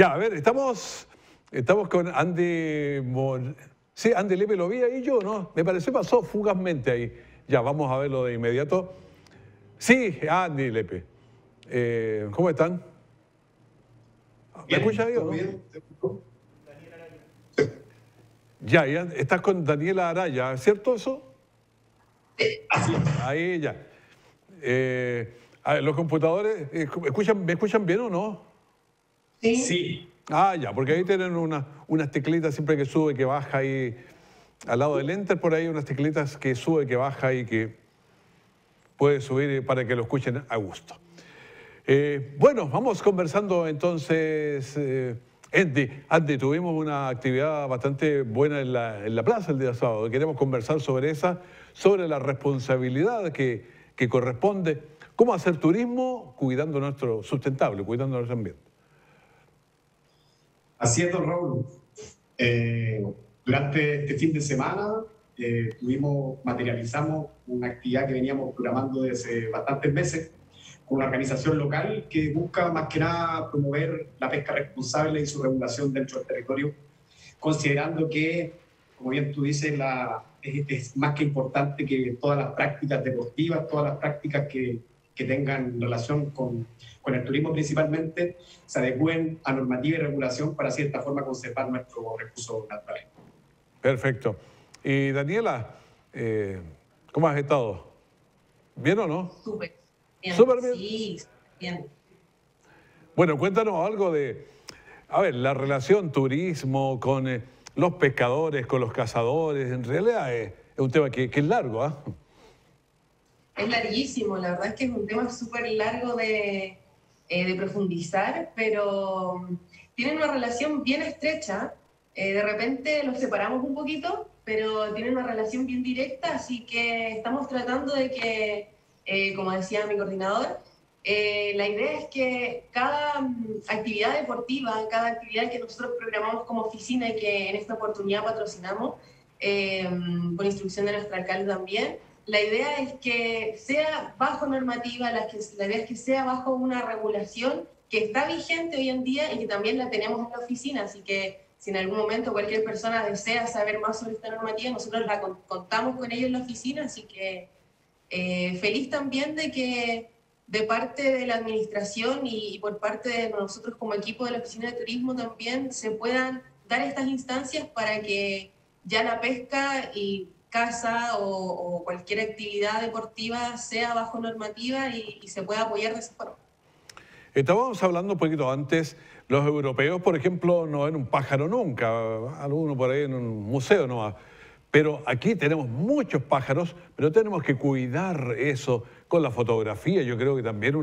Ya, a ver, estamos con Andy... Sí, Andy Lepe lo vi ahí yo, ¿no? Me pareció pasó fugazmente ahí. Ya, vamos a verlo de inmediato. Sí, Andy Lepe. ¿Cómo están? ¿Me escucha Bien, ahí o ¿todo no? bien? ¿Te escucho? Ya, estás con Daniela Araya, ¿cierto eso? Así es. Ahí ya. A ver, los computadores, ¿me escuchan bien o no? Sí, Ah, ya, porque ahí tienen unas teclitas siempre que sube, que baja ahí. Al lado del Enter, por ahí unas teclitas que sube, que baja y que puede subir para que lo escuchen a gusto. Bueno, vamos conversando entonces. Andy, tuvimos una actividad bastante buena en la plaza el día sábado. Queremos conversar sobre esa, sobre la responsabilidad que corresponde. ¿Cómo hacer turismo cuidando nuestro sustentable, cuidando nuestro ambiente? así es, don Raúl. Durante este fin de semana materializamos una actividad que veníamos programando desde bastantes meses con una organización local que busca más que nada promover la pesca responsable y su regulación dentro del territorio, considerando que, como bien tú dices, es más que importante que todas las prácticas deportivas, todas las prácticas que tengan relación con el turismo principalmente, se adecúen a normativa y regulación para así de esta forma conservar nuestros recursos naturales. Perfecto. Y Daniela, ¿cómo has estado? ¿Bien o no? Súper bien, Súper bien. sí, bien. Bueno, cuéntanos algo de, a ver, la relación turismo con los pescadores, con los cazadores. En realidad es un tema que es largo, ¿ah? Es larguísimo, la verdad es que es un tema súper largo de profundizar, pero tienen una relación bien estrecha. De repente los separamos un poquito, pero tienen una relación bien directa, así que estamos tratando de que, como decía mi coordinador, la idea es que cada actividad deportiva, cada actividad que nosotros programamos como oficina y que en esta oportunidad patrocinamos, por instrucción de nuestra alcalde también, la idea es que sea bajo normativa, la idea es que sea bajo una regulación que está vigente hoy en día y que también la tenemos en la oficina, así que si en algún momento cualquier persona desea saber más sobre esta normativa, nosotros la contamos con ellos en la oficina, así que feliz también de que de parte de la administración y por parte de nosotros como equipo de la oficina de turismo también se puedan dar estas instancias para que ya la pesca y caza o cualquier actividad deportiva sea bajo normativa y se pueda apoyar de esa forma. Estábamos hablando un poquito antes, los europeos, por ejemplo, no ven un pájaro nunca, alguno por ahí en un museo nomás. Pero aquí tenemos muchos pájaros, pero tenemos que cuidar eso con la fotografía. Yo creo que también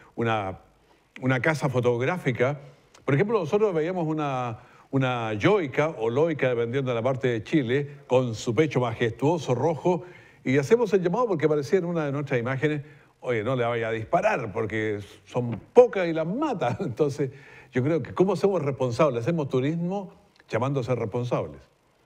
una casa fotográfica. Por ejemplo, nosotros veíamos una yoica o loica, dependiendo de la parte de Chile, con su pecho majestuoso rojo, y hacemos el llamado porque aparecía en una de nuestras imágenes, oye, no le vaya a disparar porque son pocas y las mata. Entonces, yo creo que ¿cómo somos responsables? Hacemos turismo llamándose responsables.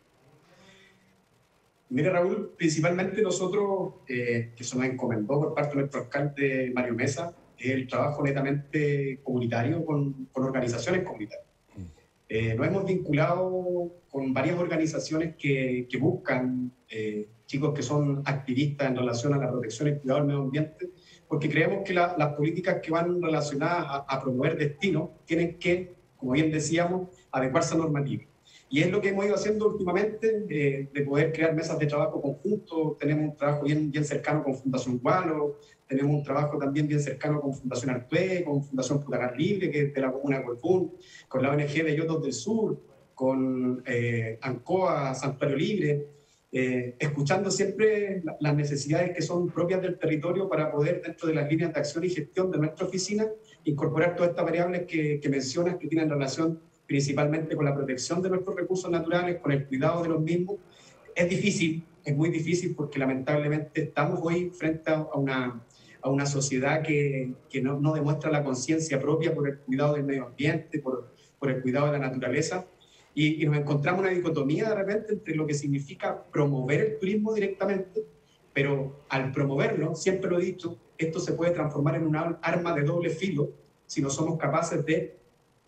Mire, Raúl, principalmente nosotros, que se nos encomendó por parte de nuestro alcalde Mario Mesa, es el trabajo netamente comunitario con organizaciones comunitarias. Nos hemos vinculado con varias organizaciones que buscan chicos que son activistas en relación a la protección y cuidado del medio ambiente, porque creemos que las políticas que van relacionadas a promover destinos tienen que, como bien decíamos, adecuarse a normativas. Y es lo que hemos ido haciendo últimamente, de poder crear mesas de trabajo conjunto. Tenemos un trabajo bien cercano con Fundación Gualo, tenemos un trabajo también bien cercano con Fundación Artué, con Fundación Putagar Libre, que es de la comuna de Colbún, con la ONG de Yotos del Sur, con ANCOA, Santuario Libre, escuchando siempre las necesidades que son propias del territorio para poder, dentro de las líneas de acción y gestión de nuestra oficina, incorporar todas estas variables que mencionas que tienen relación principalmente con la protección de nuestros recursos naturales, con el cuidado de los mismos. Es difícil, es muy difícil porque lamentablemente estamos hoy frente a una sociedad que no demuestra la conciencia propia por el cuidado del medio ambiente, por el cuidado de la naturaleza. Y nos encontramos una dicotomía de repente entre lo que significa promover el turismo directamente, pero al promoverlo, siempre lo he dicho, esto se puede transformar en un arma de doble filo si no somos capaces de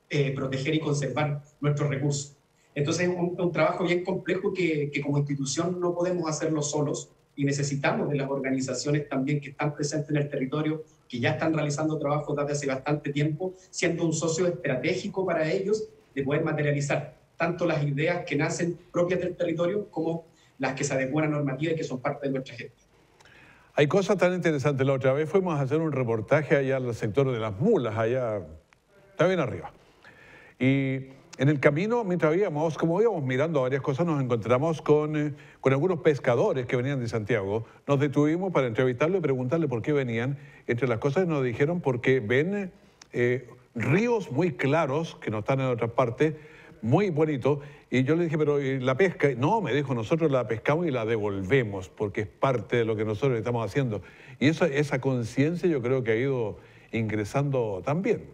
proteger y conservar nuestros recursos. Entonces es un trabajo bien complejo que como institución no podemos hacerlo solos y necesitamos de las organizaciones también que están presentes en el territorio, que ya están realizando trabajos desde hace bastante tiempo, siendo un socio estratégico para ellos de poder materializar tanto las ideas que nacen propias del territorio como las que se adecuan a normativas y que son parte de nuestra gestión. Hay cosas tan interesantes. La otra vez fuimos a hacer un reportaje allá al sector de las mulas, allá, está bien arriba. Y en el camino, mientras íbamos, como íbamos mirando varias cosas, nos encontramos con algunos pescadores que venían de Santiago. Nos detuvimos para entrevistarlo y preguntarle por qué venían. Entre las cosas nos dijeron porque ven ríos muy claros, que no están en otras partes, muy bonitos. Y yo le dije, pero ¿y la pesca? No, me dijo, nosotros la pescamos y la devolvemos, porque es parte de lo que nosotros estamos haciendo. Y esa conciencia yo creo que ha ido ingresando también.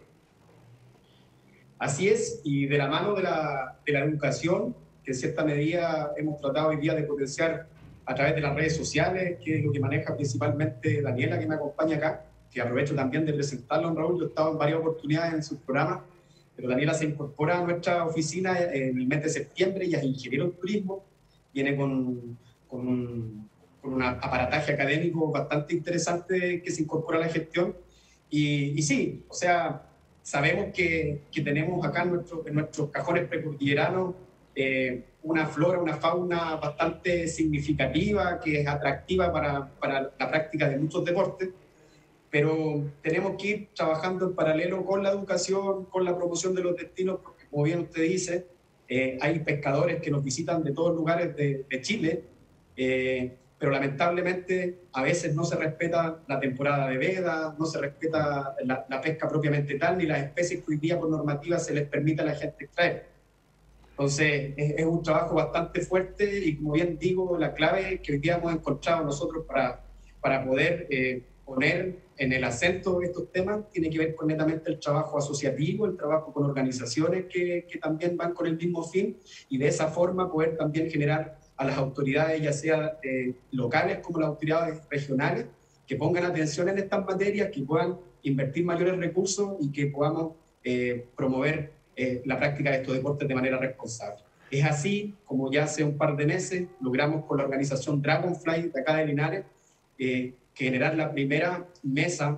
Así es, y de la mano de la educación, que en cierta medida hemos tratado hoy día de potenciar a través de las redes sociales, que es lo que maneja principalmente Daniela, que me acompaña acá, que aprovecho también de presentarlo, Raúl. Yo he estado en varias oportunidades en sus programas, pero Daniela se incorpora a nuestra oficina en el mes de septiembre, ella es ingeniero en turismo, viene con un aparataje académico bastante interesante que se incorpora a la gestión. Y sí, o sea, sabemos que tenemos acá en nuestros cajones precordilleranos una flora, una fauna bastante significativa, que es atractiva para la práctica de muchos deportes, pero tenemos que ir trabajando en paralelo con la educación, con la promoción de los destinos, porque como bien usted dice, hay pescadores que nos visitan de todos lugares de Chile, pero lamentablemente a veces no se respeta la temporada de veda, no se respeta la pesca propiamente tal, ni las especies que hoy día por normativa se les permite a la gente extraer. Entonces es un trabajo bastante fuerte y como bien digo, la clave que hoy día hemos encontrado nosotros para poder poner en el acento estos temas tiene que ver con netamente el trabajo asociativo, el trabajo con organizaciones que también van con el mismo fin y de esa forma poder también generar a las autoridades, ya sea locales como las autoridades regionales, que pongan atención en estas materias, que puedan invertir mayores recursos y que podamos promover la práctica de estos deportes de manera responsable. Es así como ya hace un par de meses logramos con la organización Dragonfly de acá de Linares generar la primera mesa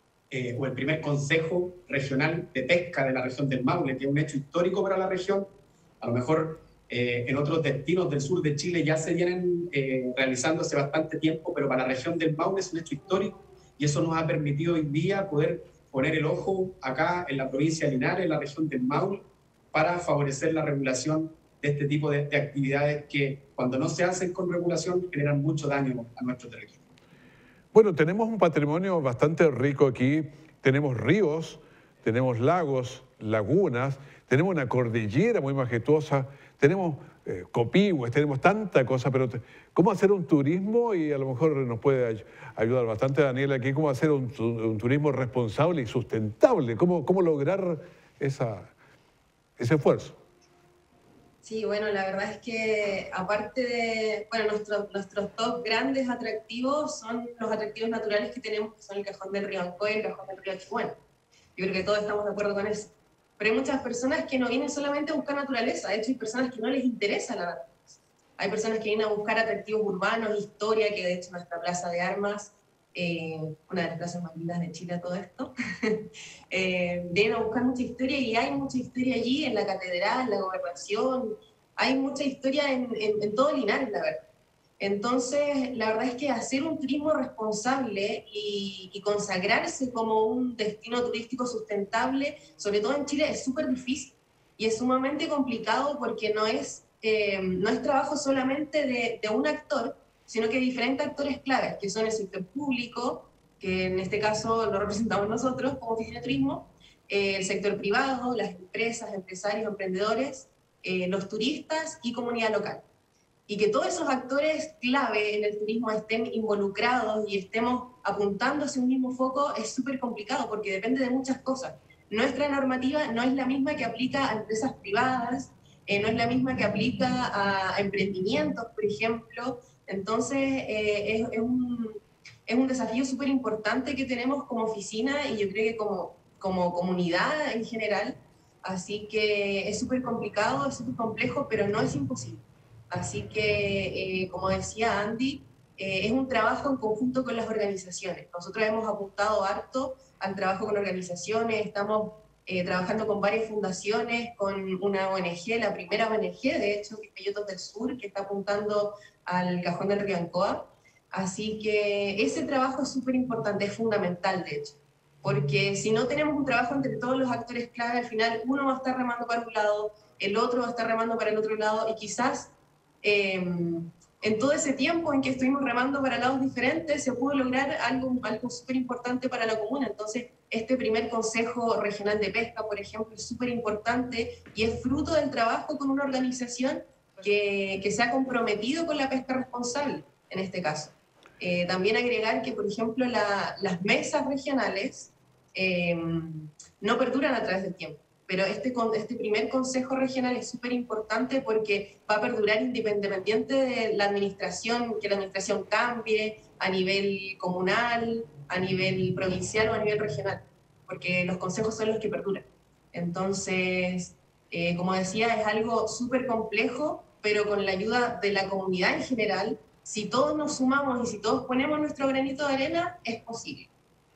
o el primer consejo regional de pesca de la región del Maule, que es un hecho histórico para la región. A lo mejor en otros destinos del sur de Chile ya se vienen realizando hace bastante tiempo, pero para la región del Maule es un hecho histórico y eso nos ha permitido hoy día poder poner el ojo acá en la provincia de Linares, en la región del Maule, para favorecer la regulación de este tipo de actividades que cuando no se hacen con regulación generan mucho daño a nuestro territorio. Bueno, tenemos un patrimonio bastante rico aquí, tenemos ríos, tenemos lagos, lagunas, tenemos una cordillera muy majestuosa, tenemos copihue, tenemos tanta cosa, pero ¿cómo hacer un turismo? Y a lo mejor nos puede ayudar bastante Daniela aquí, ¿cómo hacer un turismo responsable y sustentable? ¿Cómo lograr ese esfuerzo? Sí, bueno, la verdad es que aparte de, bueno, nuestros dos grandes atractivos son los atractivos naturales que tenemos, que son el Cajón del Río Ancoy y el Cajón del Río Chihuahua. Yo creo que todos estamos de acuerdo con eso. Pero hay muchas personas que no vienen solamente a buscar naturaleza, de hecho hay personas que no les interesa la naturaleza. Hay personas que vienen a buscar atractivos urbanos, historia, que de hecho nuestra Plaza de Armas, una de las plazas más lindas de Chile a todo esto, vienen a buscar mucha historia y hay mucha historia allí en la catedral, en la gobernación, hay mucha historia en todo Linares, la verdad. Entonces, la verdad es que hacer un turismo responsable y consagrarse como un destino turístico sustentable, sobre todo en Chile, es súper difícil y es sumamente complicado porque no es trabajo solamente de un actor, sino que diferentes actores claves, que son el sector público, que en este caso lo representamos nosotros como Oficina de Turismo, el sector privado, las empresas, empresarios, emprendedores, los turistas y comunidad local. Y que todos esos actores clave en el turismo estén involucrados y estemos apuntando hacia un mismo foco es súper complicado porque depende de muchas cosas. Nuestra normativa no es la misma que aplica a empresas privadas, no es la misma que aplica a emprendimientos, por ejemplo. Entonces, es un desafío súper importante que tenemos como oficina y yo creo que como comunidad en general, Así que es súper complicado, es súper complejo, pero no es imposible. Así que, como decía Andy, es un trabajo en conjunto con las organizaciones. Nosotros hemos apuntado harto al trabajo con organizaciones, estamos trabajando con varias fundaciones, con una ONG, la primera ONG, de hecho, que es Peyotos del Sur, que está apuntando al cajón del río Ancoa. Así que ese trabajo es súper importante, es fundamental, de hecho. Porque si no tenemos un trabajo entre todos los actores clave, al final uno va a estar remando para un lado, el otro va a estar remando para el otro lado, y quizás en todo ese tiempo en que estuvimos remando para lados diferentes, se pudo lograr algo súper importante para la comuna. Entonces, este primer Consejo Regional de Pesca, por ejemplo, es súper importante y es fruto del trabajo con una organización que se ha comprometido con la pesca responsable, en este caso. También agregar que, por ejemplo, las mesas regionales no perduran a través del tiempo. Pero este primer Consejo Regional es súper importante porque va a perdurar independiente de la administración, que la administración cambie a nivel comunal, a nivel provincial o a nivel regional, porque los consejos son los que perduran. Entonces, como decía, es algo súper complejo, pero con la ayuda de la comunidad en general, si todos nos sumamos y si todos ponemos nuestro granito de arena, es posible.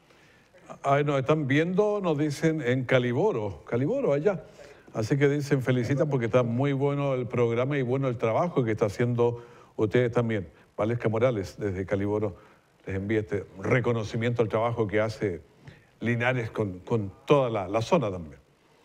Ay, nos están viendo, nos dicen en Caliboro allá. Así que dicen, felicitan porque está muy bueno el programa y bueno el trabajo que está haciendo ustedes también. Valesca Morales, desde Caliboro, les envía este reconocimiento al trabajo que hace Linares con toda la zona también.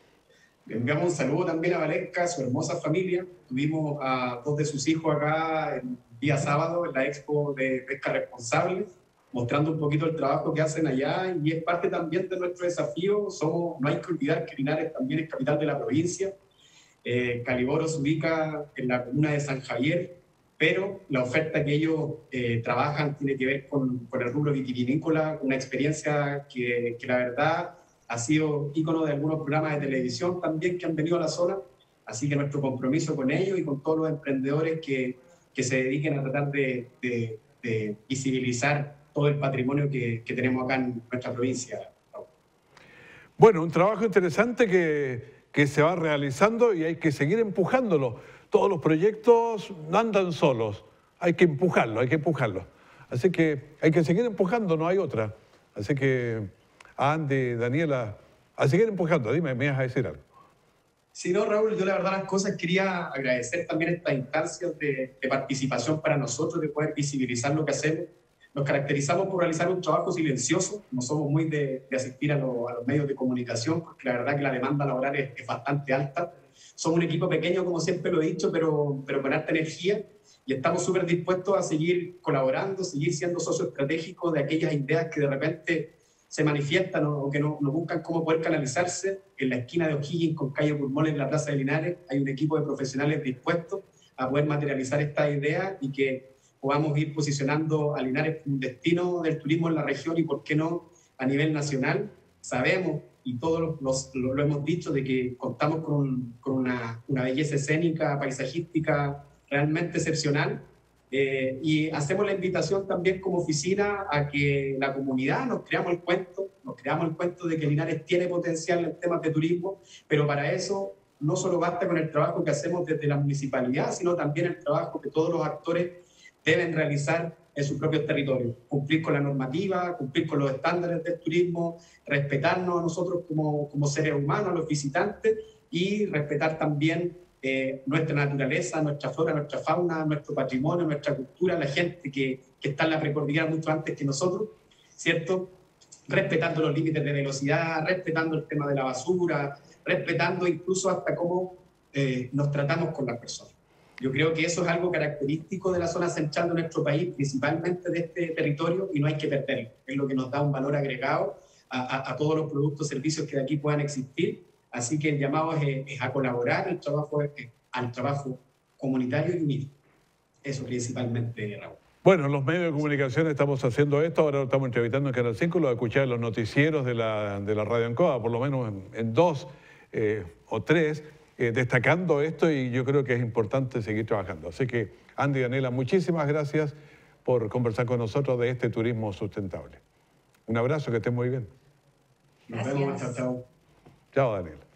Le enviamos un saludo también a Valesca, a su hermosa familia. Tuvimos a 2 de sus hijos acá el día sábado en la Expo de Pesca Responsable, mostrando un poquito el trabajo que hacen allá, y es parte también de nuestro desafío. No hay que olvidar que Linares también es capital de la provincia. Caliboro se ubica en la comuna de San Javier, pero la oferta que ellos trabajan tiene que ver con el rubro vitivinícola, una experiencia que la verdad ha sido ícono de algunos programas de televisión también que han venido a la zona. Así que nuestro compromiso con ellos y con todos los emprendedores que se dediquen a tratar de visibilizar todo el patrimonio que tenemos acá en nuestra provincia. Bueno, un trabajo interesante que se va realizando y hay que seguir empujándolo. Todos los proyectos no andan solos, hay que empujarlo, hay que empujarlo. Así que hay que seguir empujando, no hay otra. Así que, Andy, Daniela, a seguir empujando. Dime, me vas a decir algo. Sí, no, Raúl, yo la verdad las cosas quería agradecer también estas instancias de participación para nosotros, de poder visibilizar lo que hacemos. Nos caracterizamos por realizar un trabajo silencioso, no somos muy de asistir a los medios de comunicación, porque la verdad que la demanda laboral es bastante alta. Somos un equipo pequeño, como siempre lo he dicho, pero con alta energía, y estamos súper dispuestos a seguir colaborando, seguir siendo socios estratégicos de aquellas ideas que de repente se manifiestan o que no buscan cómo poder canalizarse. En la esquina de O'Higgins con calle Pulmones en la Plaza de Linares hay un equipo de profesionales dispuestos a poder materializar estas ideas y que podamos ir posicionando a Linares como un destino del turismo en la región y, por qué no, a nivel nacional. Sabemos, y todos lo hemos dicho, de que contamos con una belleza escénica, paisajística realmente excepcional. Y hacemos la invitación también como oficina a que la comunidad nos creamos el cuento de que Linares tiene potencial en temas de turismo, pero para eso no solo basta con el trabajo que hacemos desde la municipalidad, sino también el trabajo que todos los actores deben realizar en sus propios territorios, cumplir con la normativa, cumplir con los estándares del turismo, respetarnos a nosotros como seres humanos, a los visitantes, y respetar también nuestra naturaleza, nuestra flora, nuestra fauna, nuestro patrimonio, nuestra cultura, la gente que está en la precordillera mucho antes que nosotros, ¿cierto? Respetando los límites de velocidad, respetando el tema de la basura, respetando incluso hasta cómo nos tratamos con las personas. Yo creo que eso es algo característico de la zona central de nuestro país, principalmente de este territorio, y no hay que perderlo. Es lo que nos da un valor agregado a todos los productos y servicios que de aquí puedan existir. Así que el llamado es a colaborar al trabajo comunitario y unido. Eso principalmente, Raúl. Bueno, en los medios de comunicación estamos haciendo esto, ahora lo estamos entrevistando en Canal 5, lo de escuchar en los noticieros de la Radio Ancoa, por lo menos en 2 o 3, destacando esto, y yo creo que es importante seguir trabajando. Así que, Andy y Daniela, muchísimas gracias por conversar con nosotros de este turismo sustentable. Un abrazo, que estén muy bien. Nos vemos, chao, chao. Chao, Daniela.